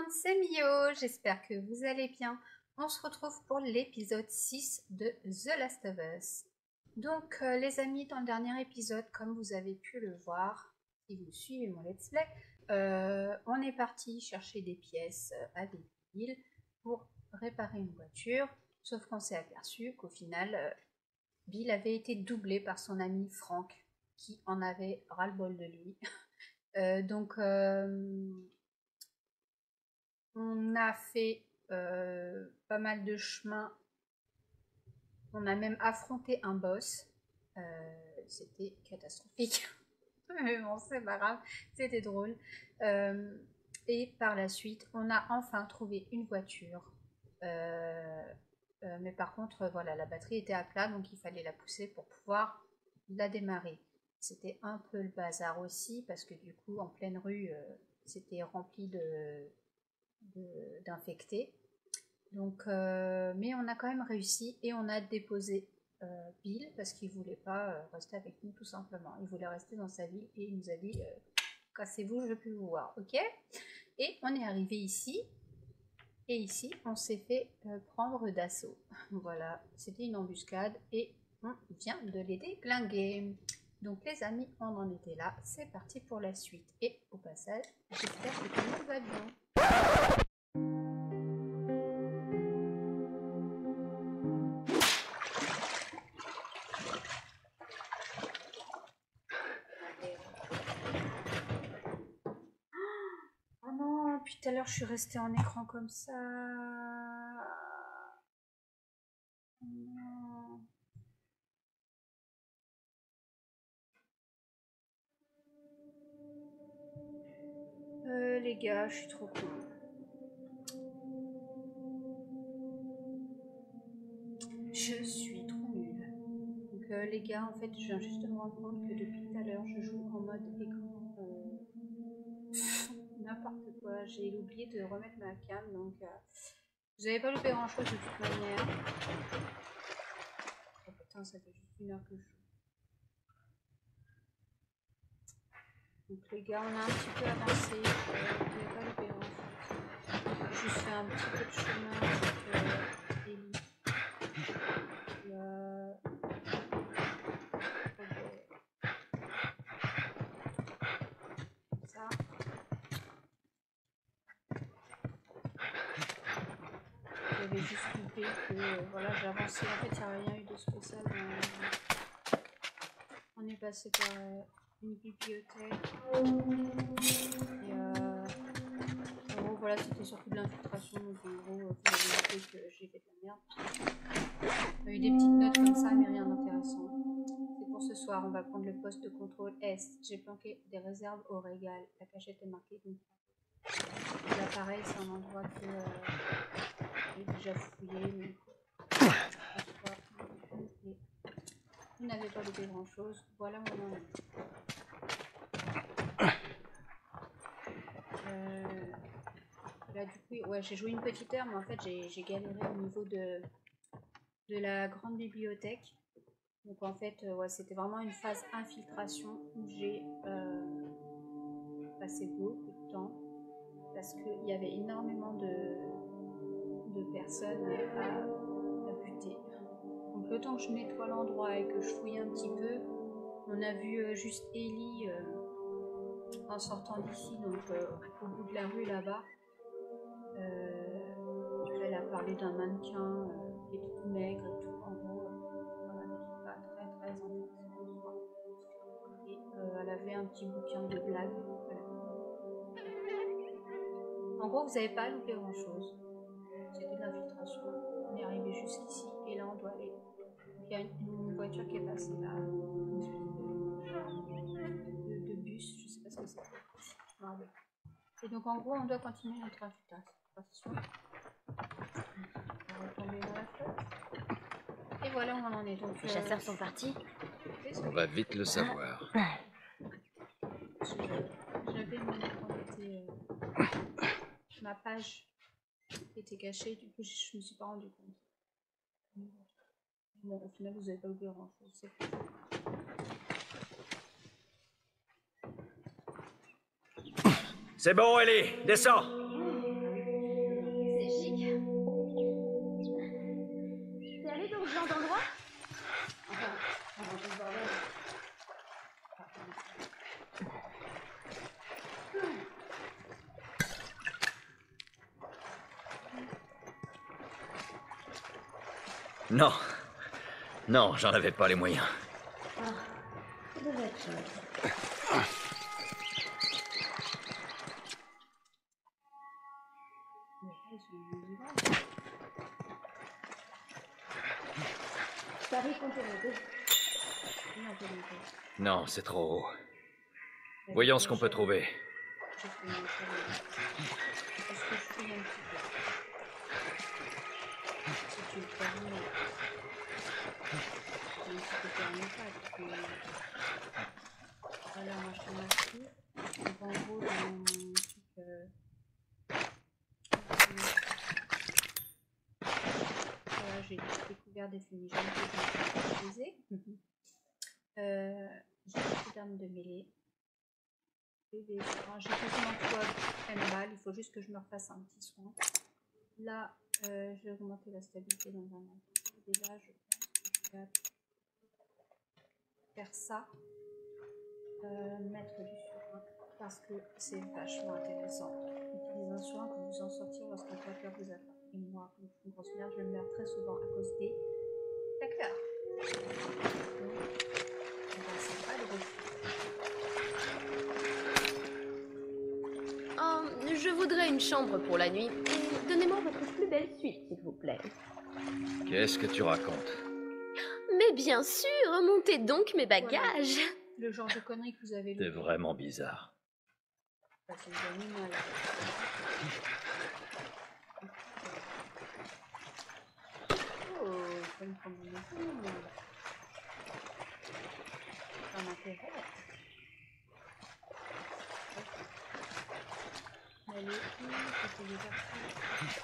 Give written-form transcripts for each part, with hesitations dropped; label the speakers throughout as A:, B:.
A: monde, c'est Mio, j'espère que vous allez bien. On se retrouve pour l'épisode 6 de The Last of Us. Donc les amis, dans le dernier épisode, comme vous avez pu le voir, si vous suivez mon let's play, on est parti chercher des pièces à des villes pour réparer une voiture, sauf qu'on s'est aperçu qu'au final, Bill avait été doublé par son ami Frank, qui en avait ras-le-bol de lui. Donc on a fait pas mal de chemin. On a même affronté un boss. C'était catastrophique. Mais bon, c'est pas grave. C'était drôle. Et par la suite, on a enfin trouvé une voiture. Mais par contre, voilà, la batterie était à plat, donc il fallait la pousser pour pouvoir la démarrer. C'était un peu le bazar aussi, parce que du coup, en pleine rue, c'était rempli d'infectés. Donc, mais on a quand même réussi et on a déposé Bill parce qu'il voulait pas rester avec nous tout simplement. Il voulait rester dans sa ville et il nous a dit cassez-vous, je veux plus vous voir, ok? Et on est arrivé ici et ici on s'est fait prendre d'assaut. Voilà, c'était une embuscade et on vient de les déglinguer. Donc les amis, on en était là, c'est parti pour la suite. Et au passage, j'espère que tout le monde va bien. Oh non, depuis tout à l'heure je suis restée en écran comme ça. Non. Les gars, je suis trop cool. Je suis trop nulle. Donc les gars, en fait, je viens juste de me rendre compte que depuis tout à l'heure, je joue en mode écran. N'importe quoi. J'ai oublié de remettre ma cam, donc vous n'avez pas loupé grand chose de toute manière. Oh putain, ça fait juste une heure que je joue. Donc les gars, on a un petit peu avancé. Vous n'avez pas loupé grand chose. J'ai juste fait un petit peu de chemin avec Ellie. Ça. J'avais juste loupé que voilà, j'ai avancé. En fait, il n'y a rien eu de spécial. On est passé par une bibliothèque. Et en gros, voilà, c'était surtout de l'infiltration. Donc, en gros, vous avez noté que j'ai fait de la merde. On a eu des petites notes comme ça, mais rien d'intéressant. C'est pour ce soir. On va prendre le poste de contrôle Est. J'ai planqué des réserves au régal. La cachette est marquée. Donc, là, pareil, c'est un endroit que j'ai déjà fouillé. Mais vous n'avez pas loupé grand chose. Voilà mon nom. Là du coup, ouais, j'ai joué une petite heure, mais en fait j'ai galéré au niveau de la grande bibliothèque. Donc en fait, ouais, c'était vraiment une phase infiltration où j'ai passé beaucoup de temps parce qu'il y avait énormément de personnes à buter. Donc le temps que je nettoie l'endroit et que je fouille un petit peu, on a vu juste Ellie en sortant d'ici, donc au bout de la rue là-bas. Elle a parlé d'un mannequin qui est tout maigre et tout, en gros, voilà, pas très très intéressant. Et elle avait un petit bouquin de blagues. En gros, vous n'avez pas loupé grand chose. C'était de l'infiltration. On est arrivé jusqu'ici et là on doit aller. Il y a une voiture qui est passée là, une espèce de bus, je sais pas ce que c'est. Non, et donc en gros, on doit continuer notre infiltration. On va retomber dans la flotte. Et voilà où on en est. Donc,
B: les chasseurs sont partis.
C: On va vite le savoir.
A: J'avais ma page était cachée, du coup je me suis pas rendu compte. Bon, au final vous avez pas oublié grand chose.
D: C'est bon, Ellie, descends.
C: Non. Non, j'en avais pas les moyens.
B: Ah, ça devait être chouette. Paris qu'on peut l'aider.
C: Non, c'est trop haut. Voyons ce qu'on peut trouver.
A: Voilà, moi je te remercie. Donc en gros, dans mon truc, voilà, j'ai découvert des fumigènes que je vais utiliser. J'ai des d'armes de mêlée. J'ai quasiment tout à M-Ball, il faut juste que je me refasse un petit soin. Là, je vais augmenter la stabilité dans un instant. Déjà, je pense que je vais faire ça. Mettre du surin parce que c'est vachement intéressant. Utilisez un surin pour vous en sortir lorsqu'un claqueur vous atteint. Et moi, comme je suis une grosse merde, je vais me meurs très souvent à cause des claqueurs. C'est pas drôle.
B: Oh, je voudrais une chambre pour la nuit. Donnez-moi votre plus belle suite, s'il vous plaît.
C: Qu'est-ce que tu racontes?
B: Mais bien sûr, montez donc mes bagages.
A: Voilà. Le genre de conneries que vous avez lu.
C: C'est vraiment bizarre.
A: C'est des animaux là. Oh, il faut une combinaison. Ça m'intéresse. Elle est où? C'était les articles.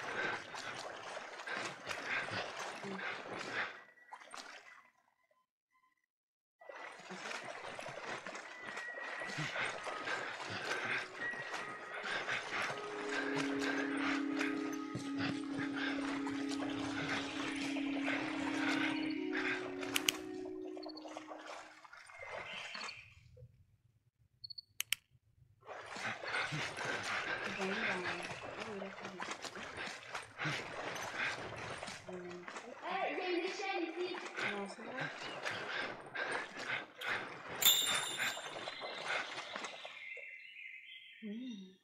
B: Il y a une échelle ici.
A: Non, c'est vrai. Oui.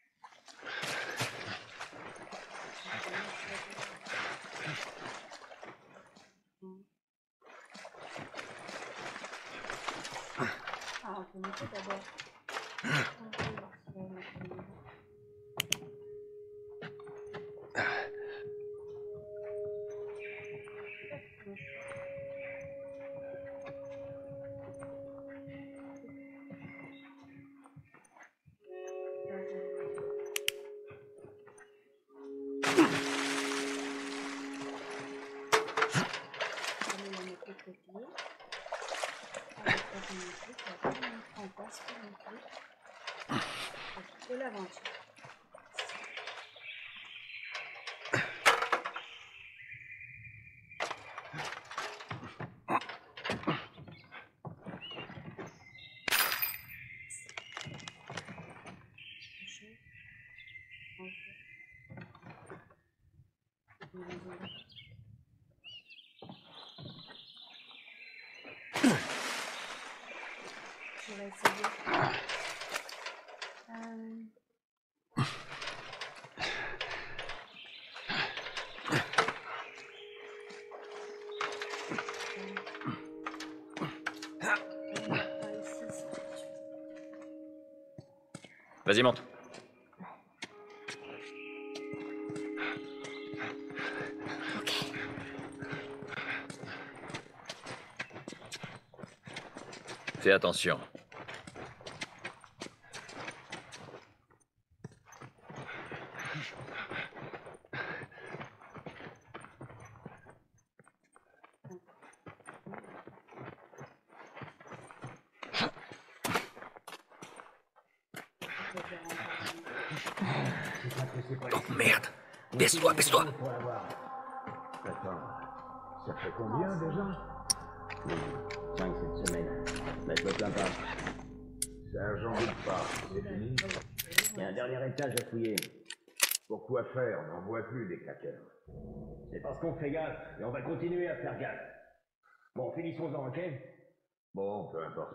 A: Ah, on peut monter d'abord. De l'aventure. Je vais essayer.
C: Vas-y, monte.
B: Ok.
C: Fais attention. Oh merde! Baisse-toi, baisse-toi!
D: Attends, ça fait combien déjà? 5 cette semaine. Mais je me plains pas. Ça, j'en doute pas. C'est fini. Il y a un dernier étage à fouiller. Pourquoi faire? On n'en voit plus des claqueurs.
E: C'est parce qu'on fait gaffe, et on va continuer à faire gaffe. Bon, finissons-en, ok?
D: Bon, peu importe.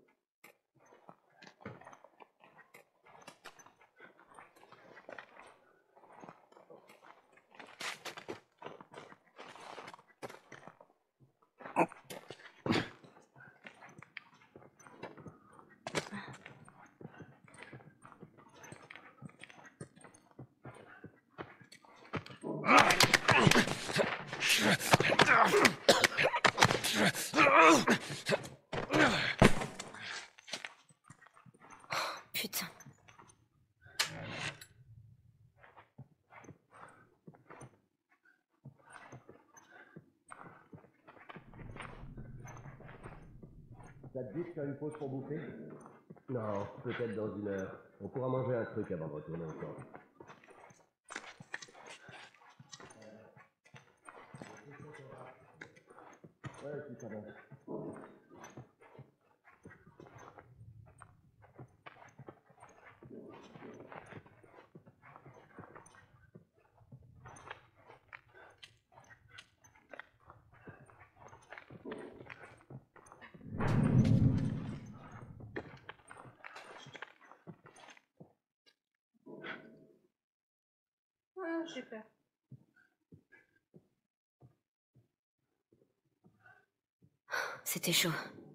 F: Putain.
E: Ça te dit de faire une pause pour bouffer? Non, peut-être dans 1 heure. On pourra manger un truc avant de retourner au camp. Ouais, si ça va.
A: Ah, j'ai peur.
F: C'était chaud.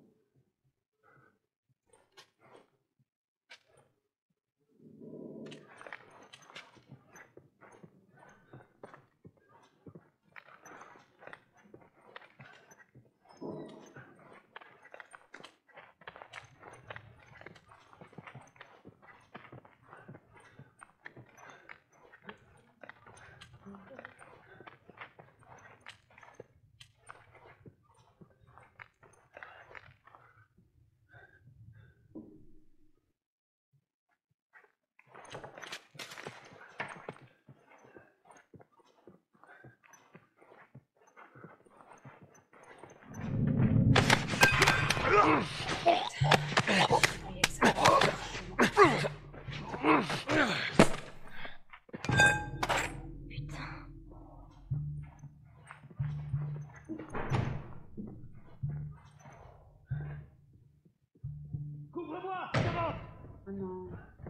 E: Couvre-moi! Devant!
A: Oh non.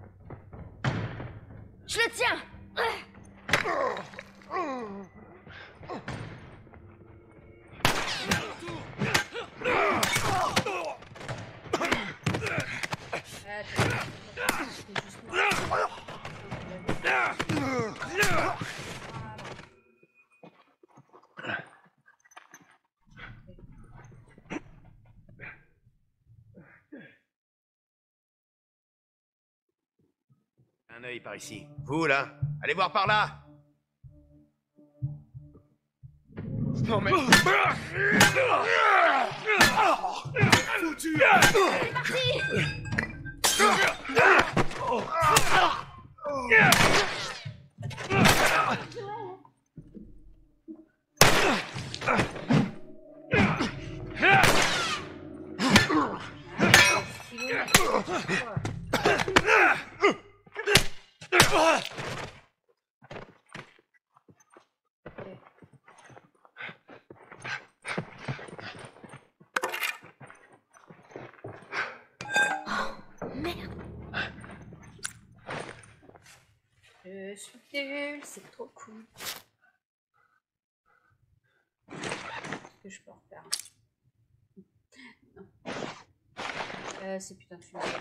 F: Je le tiens!
G: Un œil par ici. Vous, là, allez voir par là. Non mais... Foutu.
A: Je suis nulle, c'est trop cool. Qu'est-ce que je peux refaire? Non. C'est putain de fumée.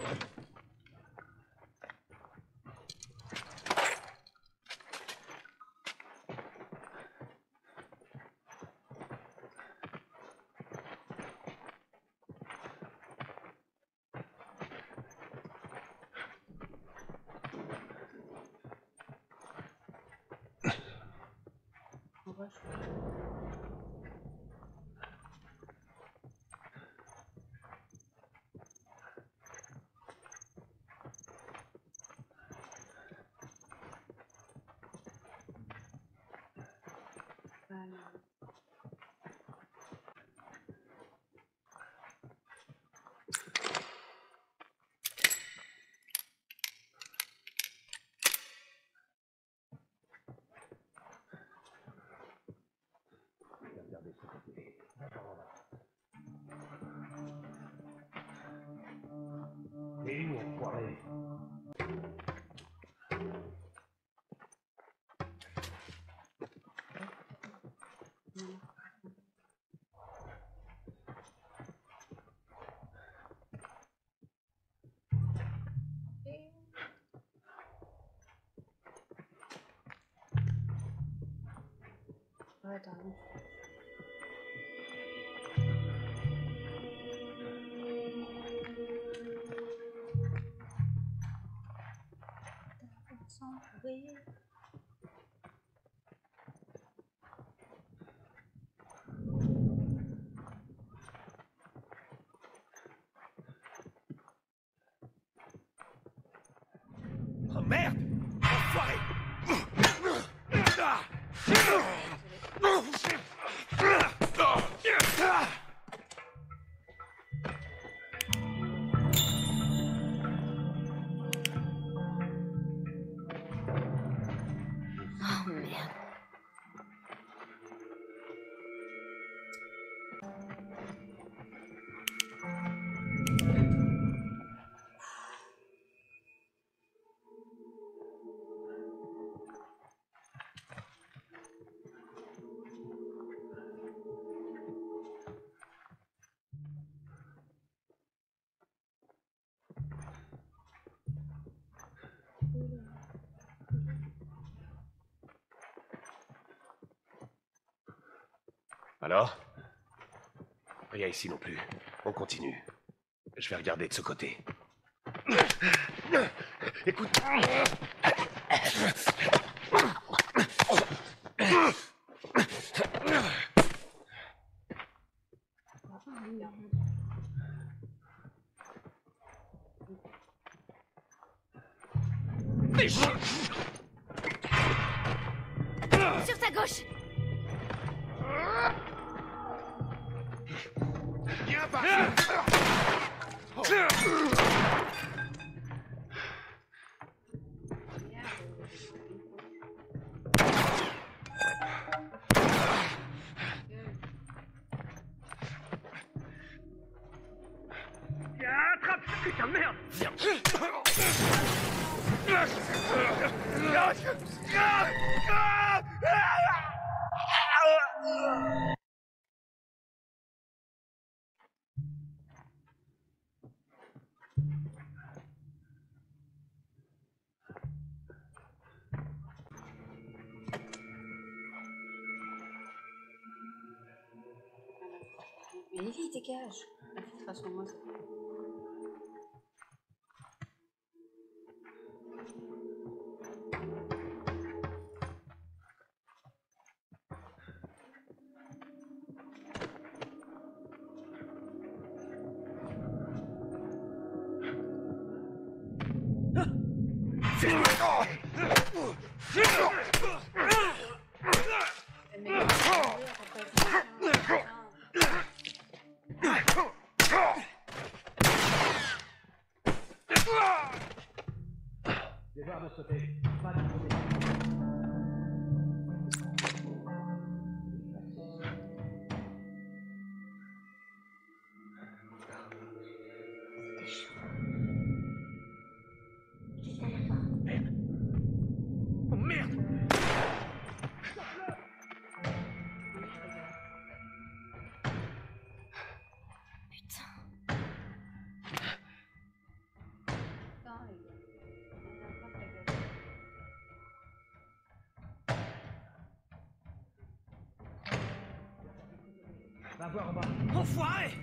D: Et où, enfoiré?
A: Ouais, attends. Oui.
G: Oh merde! Enfoiré!
F: Oh merde.
G: Alors? Rien ici non plus. On continue. Je vais regarder de ce côté. Écoute.
F: Sur ta gauche!
G: Viens par là.
E: Attrape ce putain de merde!
G: Viens.
A: Mais Lily, dégage. L'infiltration, moi, c'est...
D: Devoir de sauter. Pas de sauter.
G: Oh merde!
F: Putain.
E: voir en bas.
C: Enfoiré!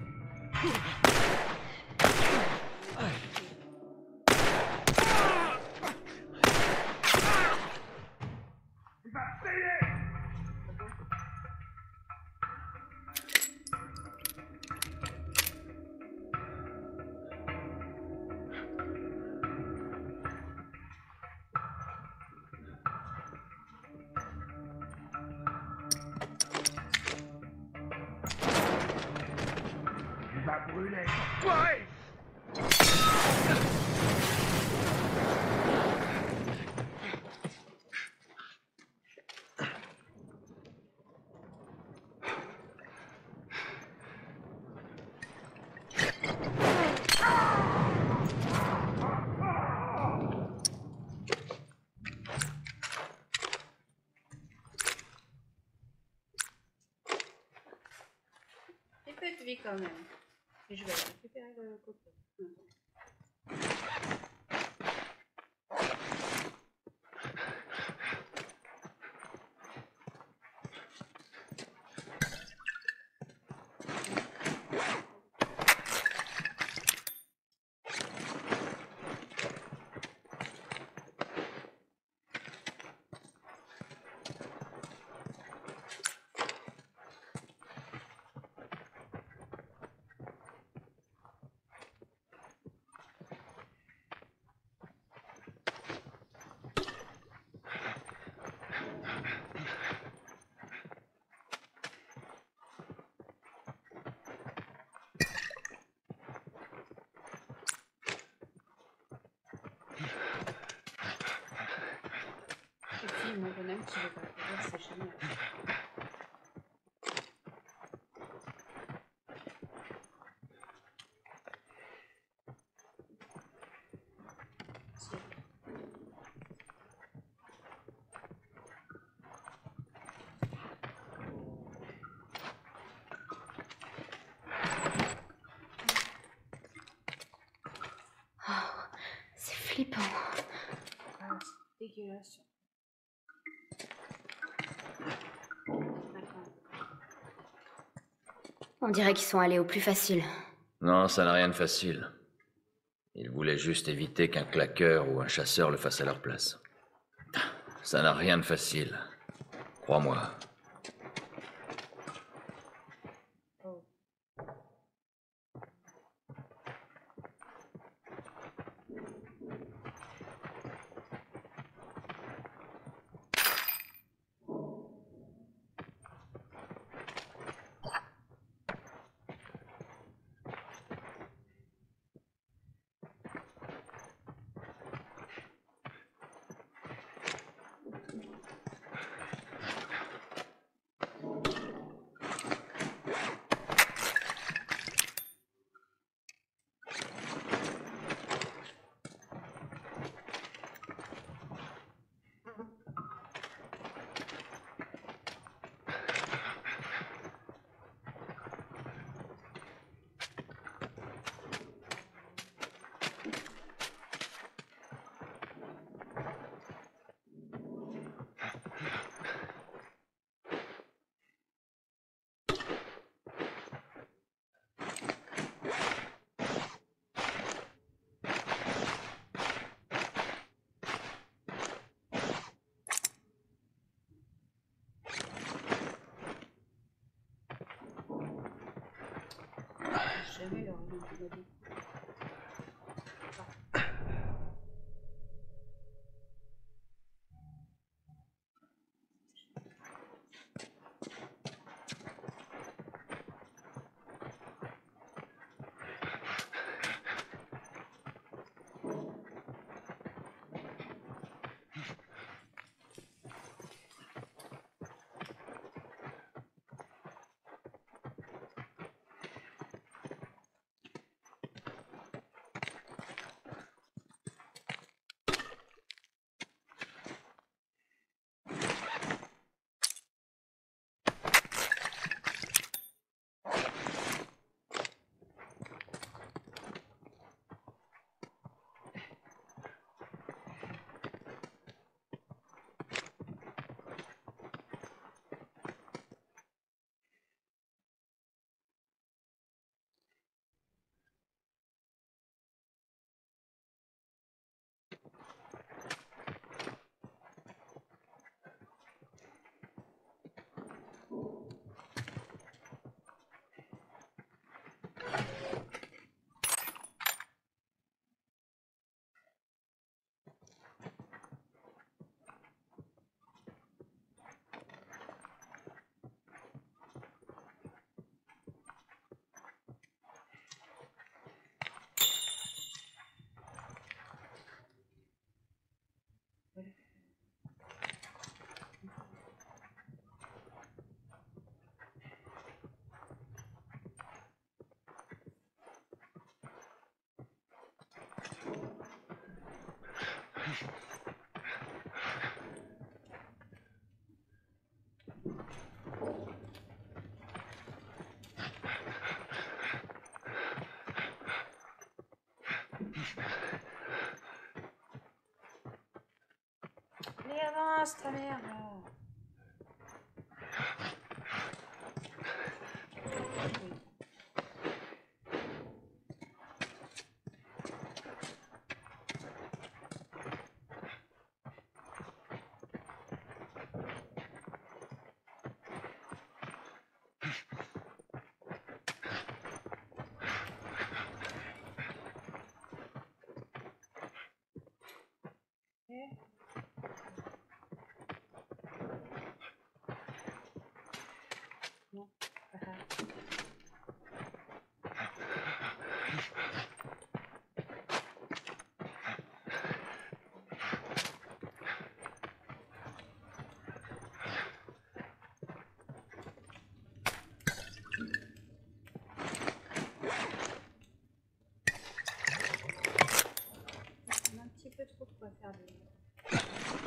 E: Il va brûler.
C: Enfoiré!
A: Et peu de vie quand même. Et je vais aller récupérer le coco. Et puis mon bonhomme qui veut parcourir, c'est génial.
F: C'est flippant.
A: Ah, c'est dégueulasse. D'accord.
F: On dirait qu'ils sont allés au plus facile.
C: Non, ça n'a rien de facile. Ils voulaient juste éviter qu'un claqueur ou un chasseur le fasse à leur place. Ça n'a rien de facile. Crois-moi.
A: Oh. Jamais leur nom de ma vie. Allez, avance, ta merde. Un petit peu trop de quoi faire de...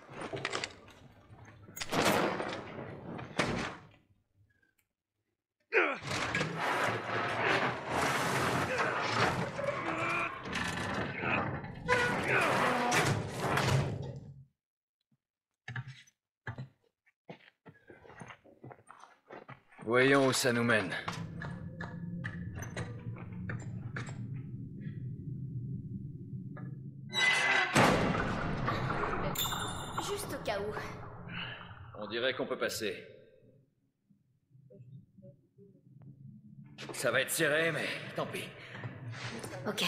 C: Voyons où ça nous mène.
B: Juste au cas où.
C: On dirait qu'on peut passer. Ça va être serré, mais tant pis.
F: Ok.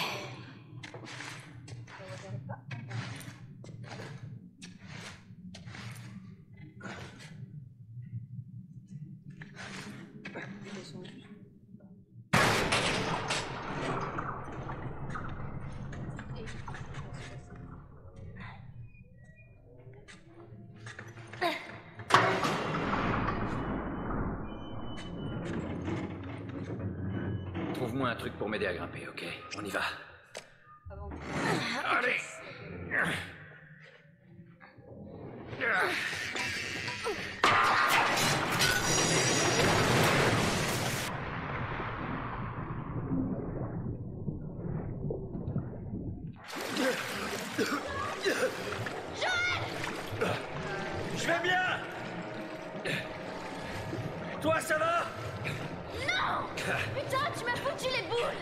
C: Trouve-moi un truc pour m'aider à grimper, ok? On y va.
A: Avant.
C: Allez! Je vais bien! Toi, ça va?
B: Non! Putain, tu m'as foutu les boules!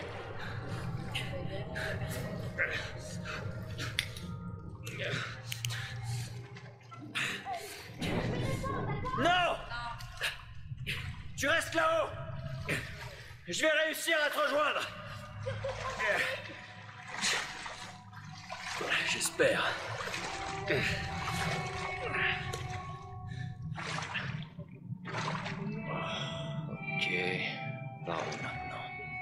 C: Non! Tu restes là-haut! Je vais réussir à te rejoindre! J'espère. Ok. Par où maintenant?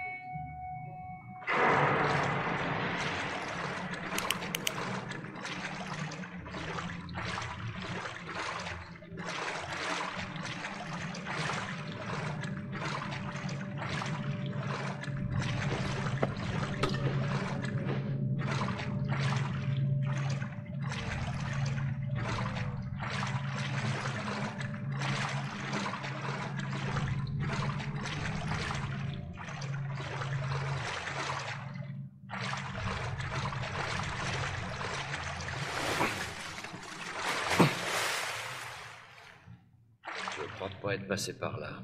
C: Je crois pas être passé par là.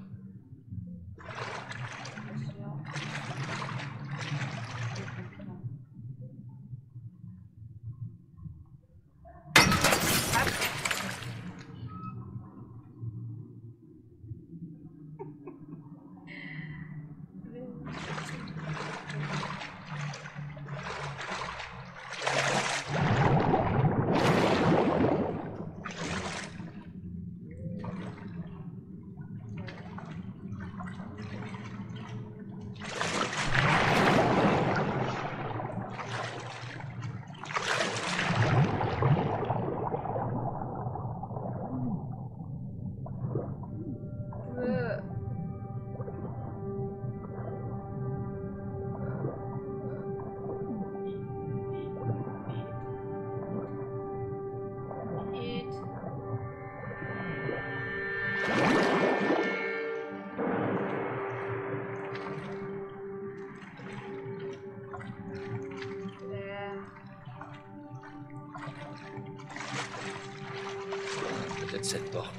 C: peut-être cette porte.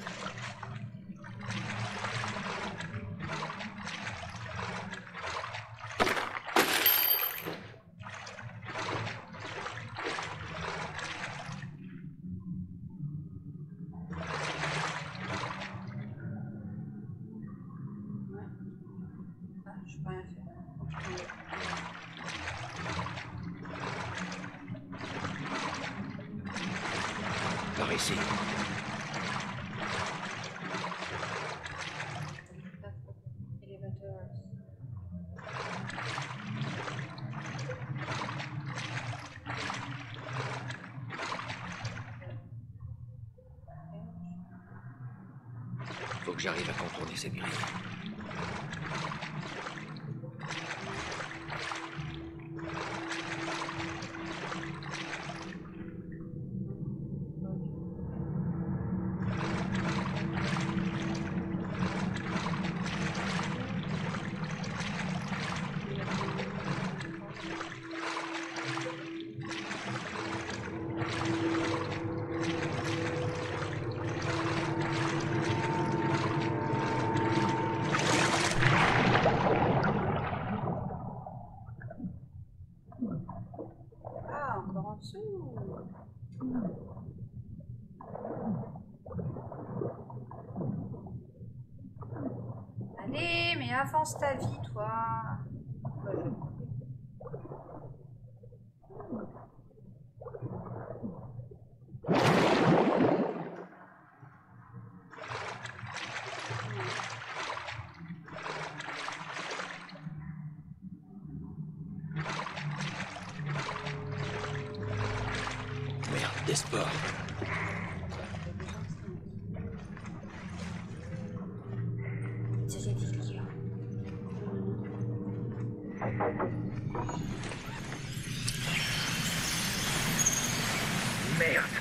A: Ah, je peux rien faire.
C: Par ici.
A: Elevators.
C: Faut que j'arrive à contourner cette grille.
A: Ah, encore en dessous. Allez, mais avance ta vie, toi. Ouais, je vais prendre.
C: Merde, des sports.
F: Diurétique.
C: Merde.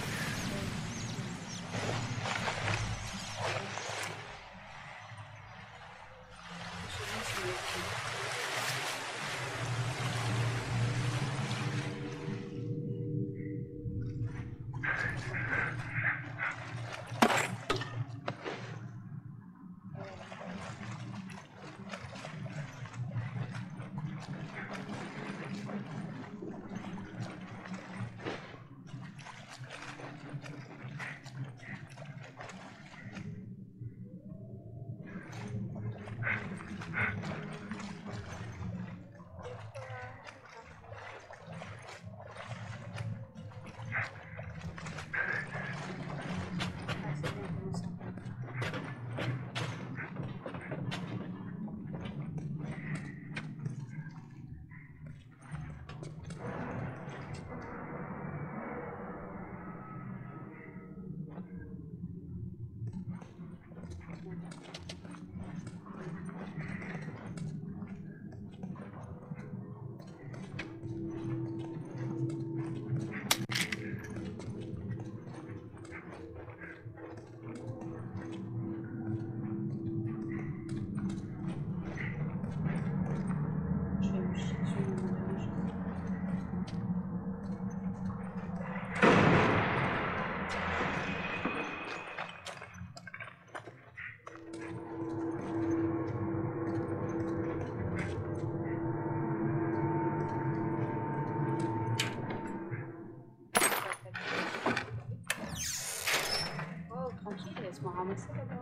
A: Laisse-moi ramasser d'abord.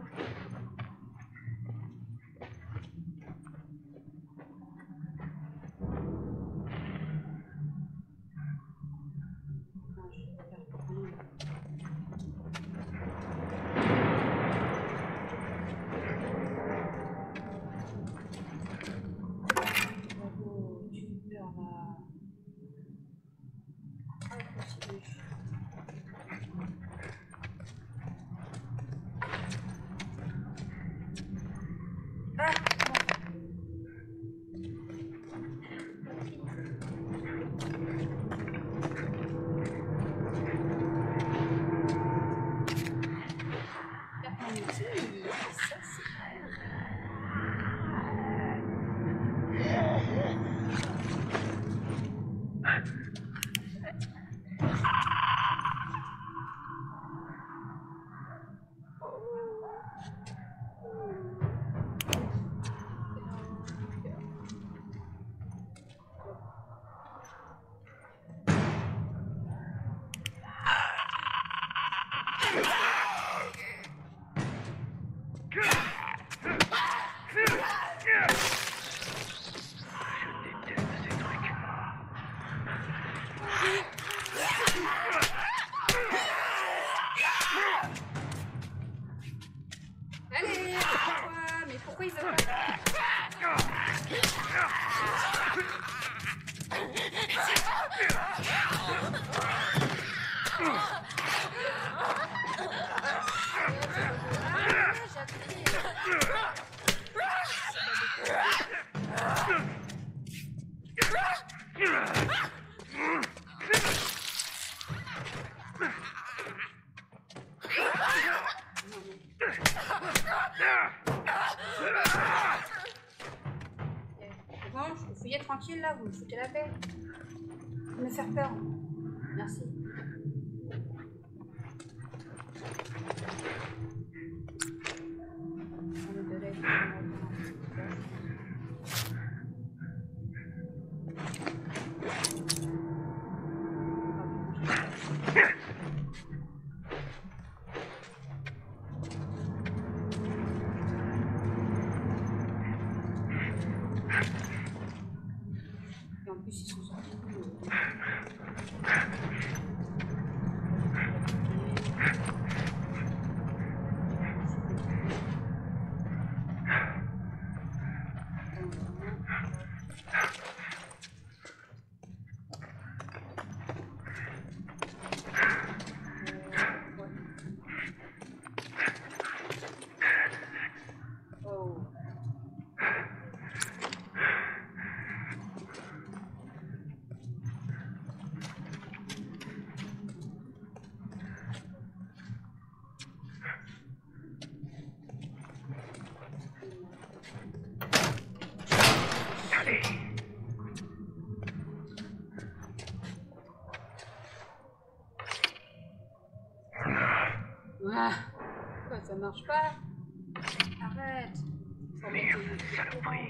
A: Non, je vais faire pour rien. Bravo, tu pleures là. Ah, continue. Ah, Allez, mais pourquoi il veut pas? Bon, je peux fouiller tranquille là, vous me foutez la paix. Vous me faire peur. Merci. Et en plus, ils sont sortis. Oh. Ah, pourquoi ça marche pas? Arrête. Merde, saloperie.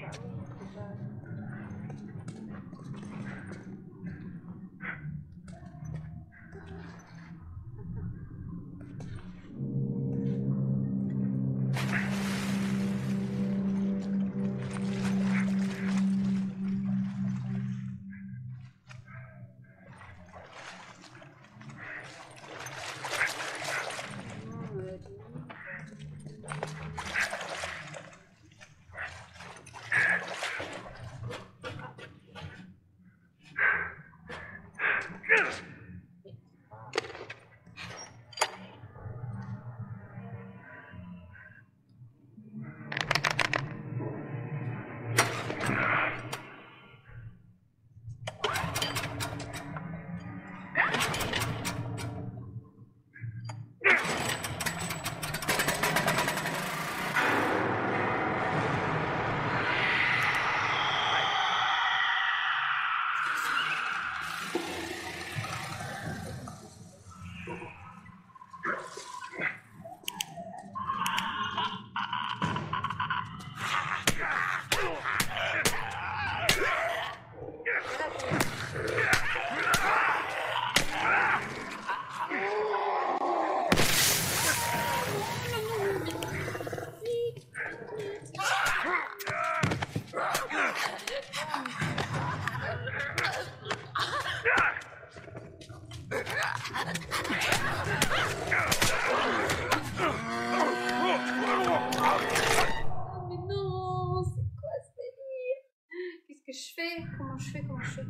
A: Comment je fais?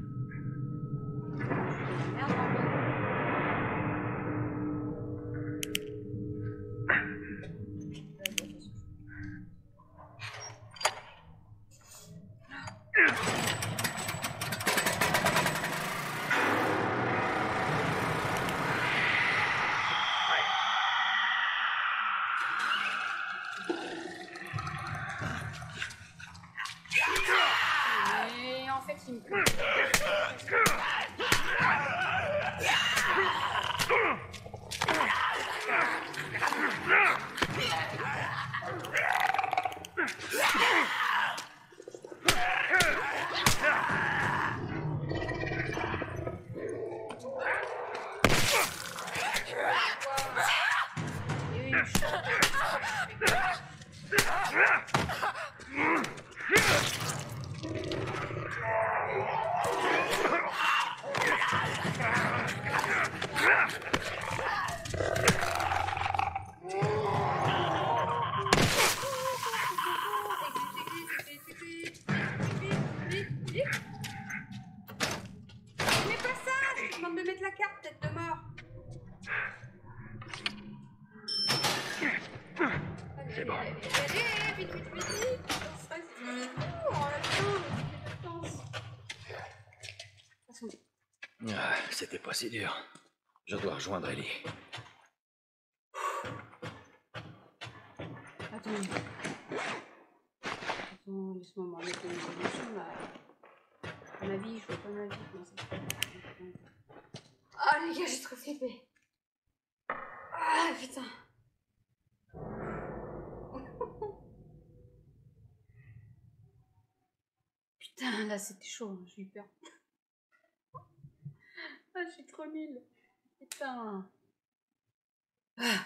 A: Merde, et en fait, il me coupe.
H: Mais pas ça! Je te demande de mettre la carte, tête de mort!
G: C'est bon.
H: Allez, vite, vite, vite, vite! Ça, c'est fini. Oh, la putain, mais
C: Ah, c'était pas si dur. Je dois rejoindre Ellie.
H: Attends, laisse-moi me remettre une évolution, ma vie, je vois pas ma vie, comment ça se fait? Ah, les gars, j'ai trop flippé. Ah, putain. Putain, là, c'était chaud, hein, j'ai eu peur. Ah, je suis trop nulle. Putain. Ah.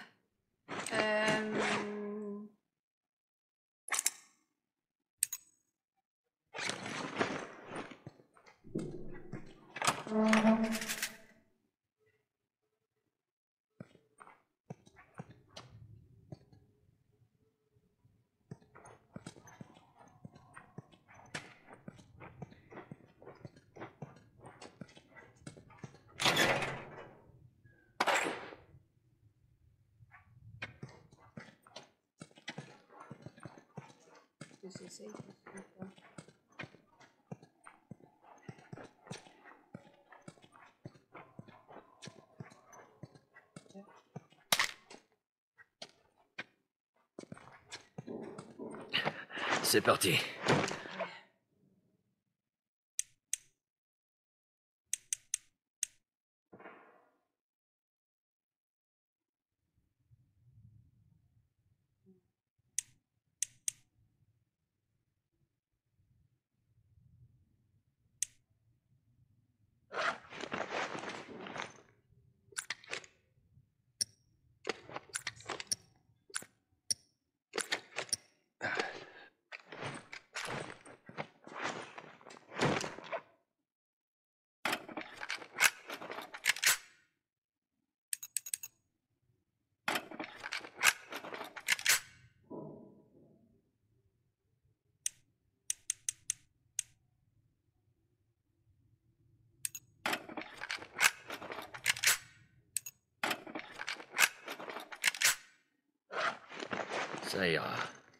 H: C'est safe, c'est pas.
C: C'est parti. Ça ira.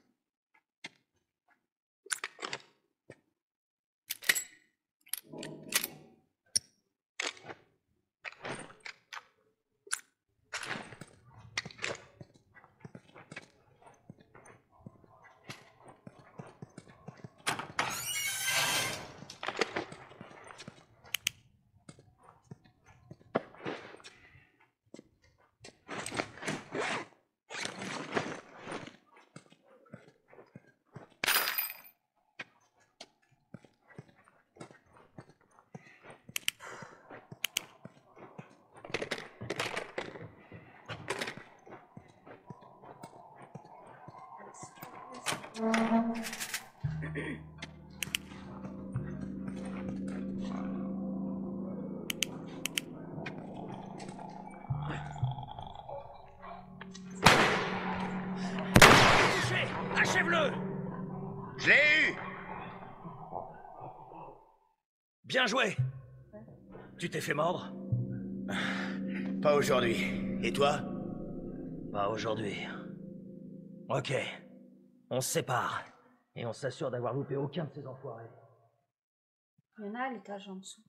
G: Achève-le! Je l'ai eu!
I: Bien joué! Tu t'es fait mordre?
G: Pas aujourd'hui. Et toi?
I: Pas aujourd'hui. Ok. On se sépare. Et on s'assure d'avoir loupé aucun de ces enfoirés.
H: Il y en a à l'étage en dessous.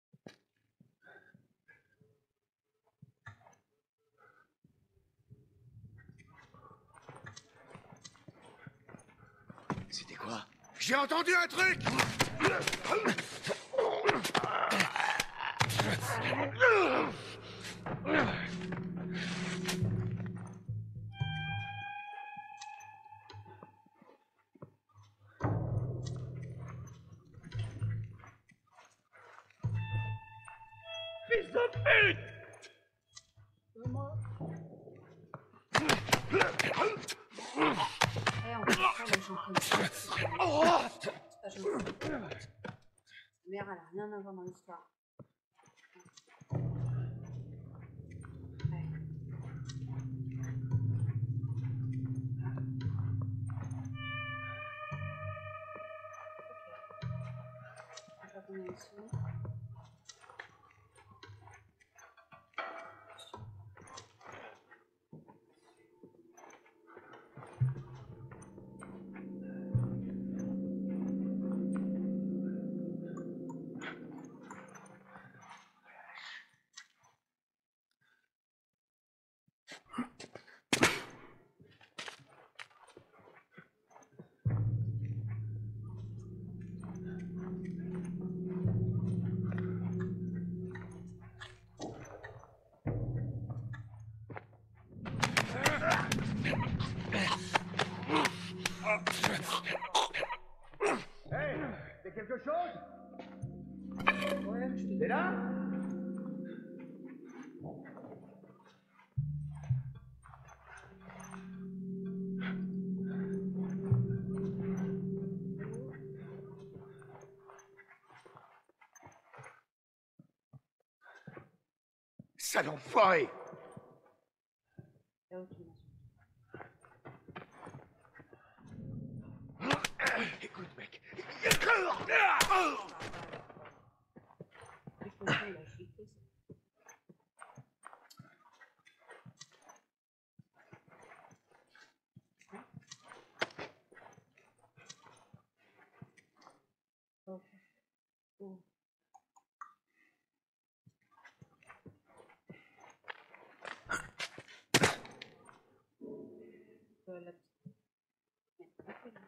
G: C'était quoi? J'ai entendu un truc! Fils de pute!
H: on peut pas les gens comme ça. C'est pas gentil. Sa mère, elle a rien à voir dans l'histoire. Ouais. Ok. On va venir ici.
E: Hey, c'est quelque chose?
H: Ouais, je te
E: T'es là?
G: Sale enfoiré!
H: Là où tu m'as
G: Écoute, mec.
H: Il a chiqué, ça. Ok. Oh. La petite.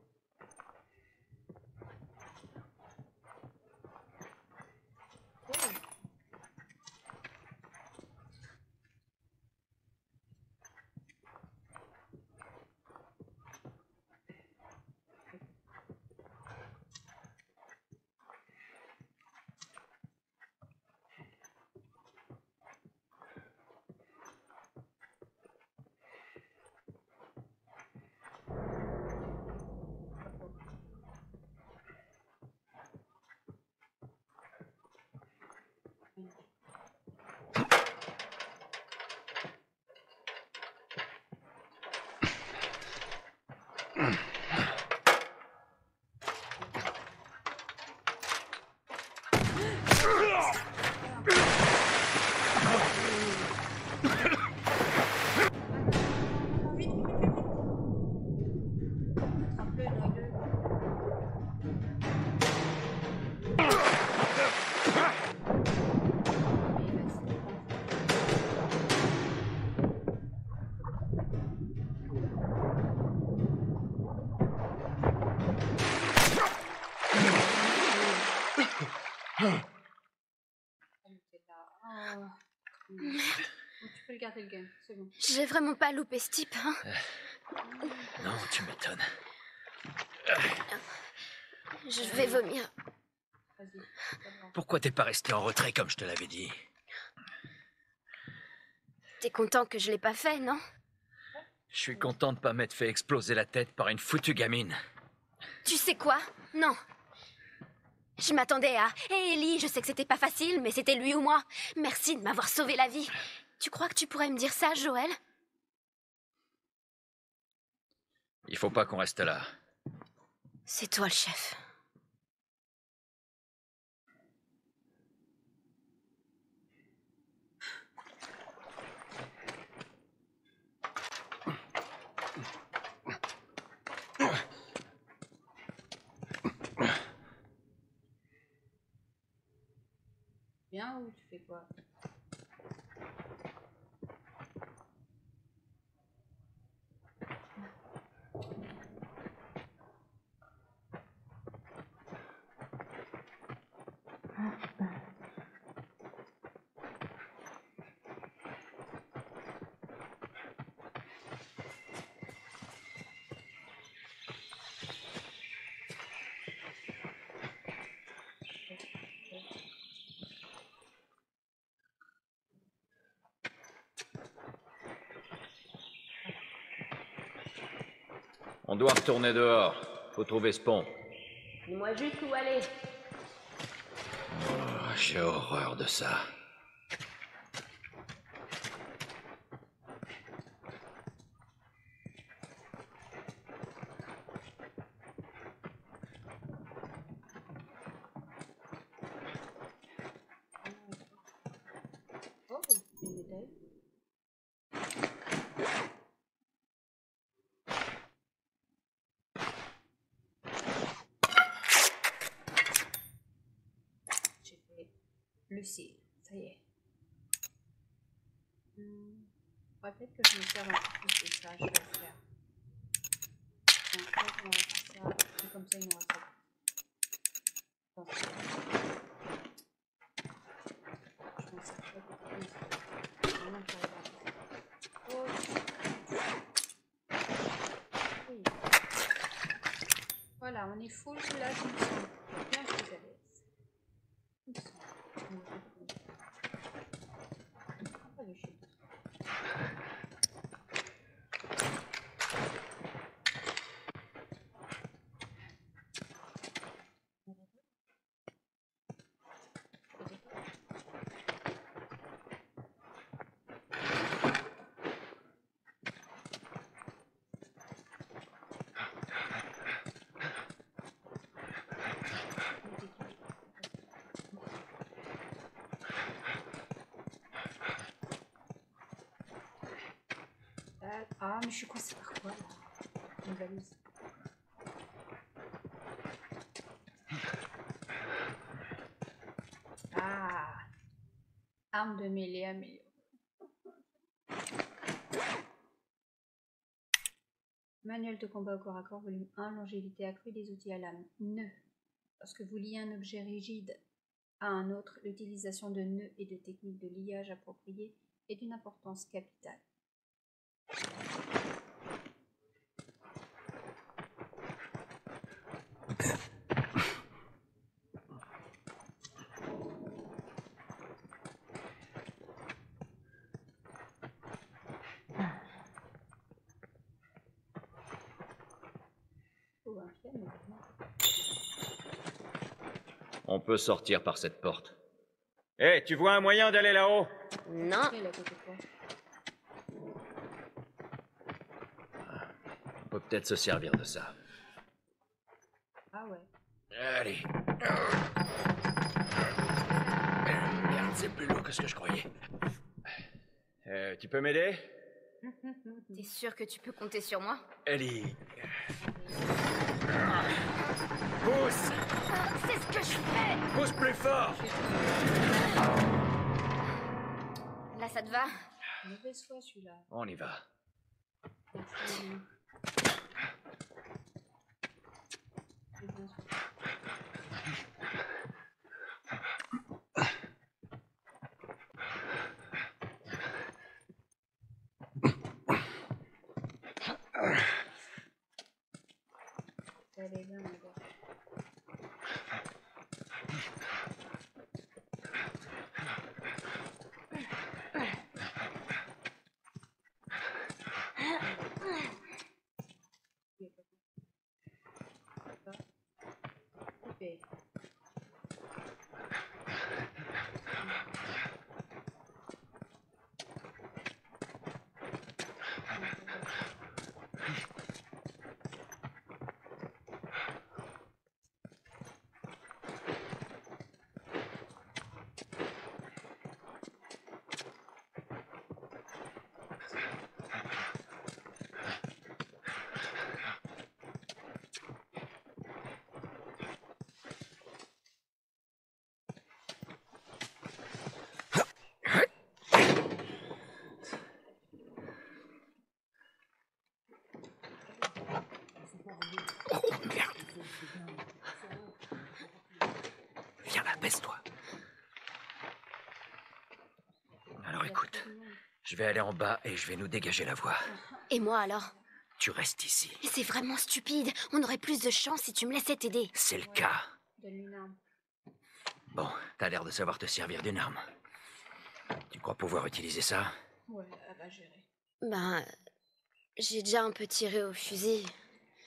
H: Tu peux le garder le game, c'est bon.
F: J'ai vraiment pas loupé ce type, hein.
C: Non, tu m'étonnes.
F: Je vais vomir.
H: Vas-y.
C: Pourquoi t'es pas resté en retrait comme je te l'avais dit?
F: T'es content que je l'ai pas fait, non?
C: Je suis content de pas m'être fait exploser la tête par une foutue gamine.
F: Tu sais quoi? Non. Je m'attendais à... Hé, Ellie, je sais que c'était pas facile, mais c'était lui ou moi. Merci de m'avoir sauvé la vie. Tu crois que tu pourrais me dire ça, Joël?
C: Il faut pas qu'on reste là.
F: C'est toi le chef.
H: Bien ou tu fais quoi?
C: On doit retourner dehors. Faut trouver ce pont.
B: Dis-moi juste où aller.
C: Oh, j'ai horreur de ça.
A: Oh, une médaille. J'ai fait Lucille, ça y est. Faudrait peut-être que je me serve un peu plus de ça, je vais le faire. Tiens, hop, on va faire ça, et comme ça il nous reste pas. Je m'en sers pas beaucoup plus. Vraiment pour les barres. Oh. Oui. Voilà, on est full là, je me sens bien plus à l'aise. Je me sens. Pas de chute. Ah, mais je suis coincée par quoi là? Une valise. Ah, arme de mêlée améliorée. Manuel de combat au corps à corps, volume 1, longévité accrue des outils à lame. Nœud. Lorsque vous liez un objet rigide à un autre, l'utilisation de nœuds et de techniques de liage appropriées est d'une importance capitale.
C: On peut sortir par cette porte. Hé, tu vois un moyen d'aller là-haut?
B: Non.
C: On peut peut-être se servir de ça.
A: Ah ouais.
C: Allez. Merde, c'est plus lourd que ce que je croyais. Tu peux m'aider?
F: T'es sûr que tu peux compter sur moi?
C: Ellie. Pousse!
F: C'est ce que je fais!
C: Pousse plus fort!
F: Là, ça te va?
A: Mauvaise foi celui-là.
C: On y va.
A: Merci. Allez, viens, mon gars. Coupé.
C: Oh merde! Viens là, baisse-toi. Alors écoute, je vais aller en bas et je vais nous dégager la voie.
F: Et moi alors?
C: Tu restes ici.
F: Mais c'est vraiment stupide. On aurait plus de chance si tu me laissais t'aider.
C: C'est le cas.
A: Donne-lui une arme.
C: Bon, t'as l'air de savoir te servir d'une arme. Tu crois pouvoir utiliser ça?
A: Ouais, elle va gérer.
F: Ben, j'ai déjà un peu tiré au fusil.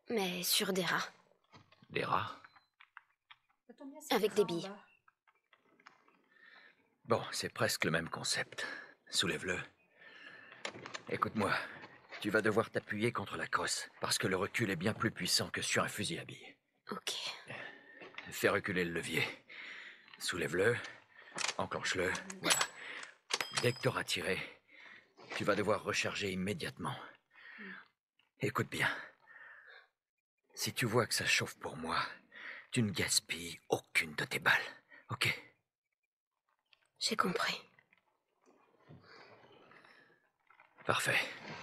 F: mais sur des rats.
C: Des rats?
A: Ça tombe bien, c'est
F: Avec
A: ça,
F: des
A: en
F: billes.
A: bas.
C: Bon, c'est presque le même concept. Soulève-le. Écoute-moi, tu vas devoir t'appuyer contre la crosse, parce que le recul est bien plus puissant que sur un fusil à billes.
F: Ok.
C: Fais reculer le levier. Soulève-le, enclenche-le, voilà. Dès que tu auras tiré, tu vas devoir recharger immédiatement. Écoute bien. Si tu vois que ça chauffe pour moi, tu ne gaspilles aucune de tes balles, ok?
F: J'ai compris.
C: Parfait.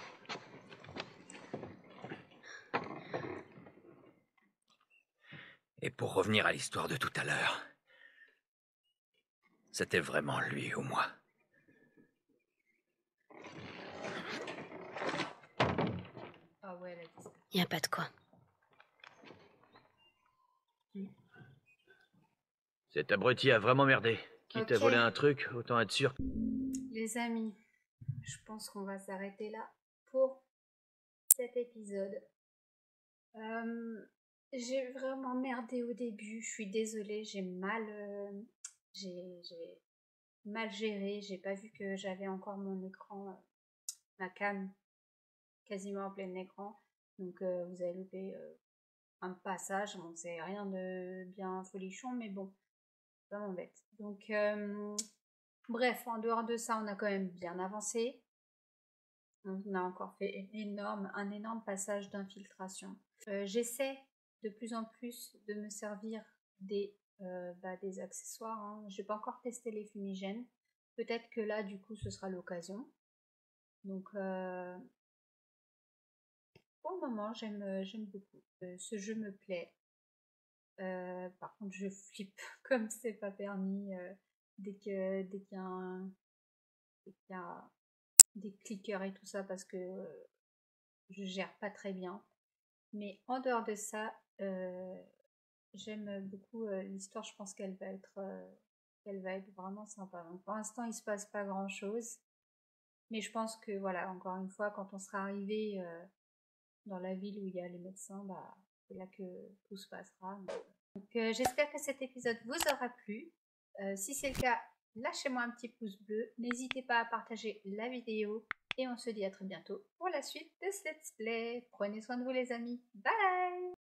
C: Et pour revenir à l'histoire de tout à l'heure, c'était vraiment lui ou moi.
A: Ah ouais, elle a dit ça.
F: Y a pas de quoi.
I: Cet abruti a vraiment merdé. Quitte à
A: Ok.
I: voler un truc, autant être sûr.
A: Les amis, je pense qu'on va s'arrêter là pour cet épisode. J'ai vraiment merdé au début, je suis désolée, j'ai mal géré, j'ai pas vu que j'avais encore mon écran, ma cam quasiment en plein écran, donc vous avez loupé un passage, bon c'est rien de bien folichon, mais bon, ça m'embête. Donc bref, en dehors de ça, on a quand même bien avancé. On a encore fait un énorme passage d'infiltration. J'essaie de plus en plus de me servir des accessoires. Hein. Je n'ai pas encore testé les fumigènes. Peut-être que là, du coup, ce sera l'occasion. Donc, pour le moment, j'aime beaucoup. Ce jeu me plaît. Par contre, je flippe comme c'est pas permis dès qu'il y a des clickers et tout ça parce que je gère pas très bien. Mais en dehors de ça, j'aime beaucoup l'histoire. Je pense qu'elle va être vraiment sympa. Donc pour l'instant, il se passe pas grand chose, mais je pense que voilà, encore une fois, quand on sera arrivé dans la ville où il y a les médecins, bah c'est là que tout se passera. Donc j'espère que cet épisode vous aura plu. Si c'est le cas, lâchez-moi un petit pouce bleu. N'hésitez pas à partager la vidéo. Et on se dit à très bientôt pour la suite de ce let's play. Prenez soin de vous les amis. Bye!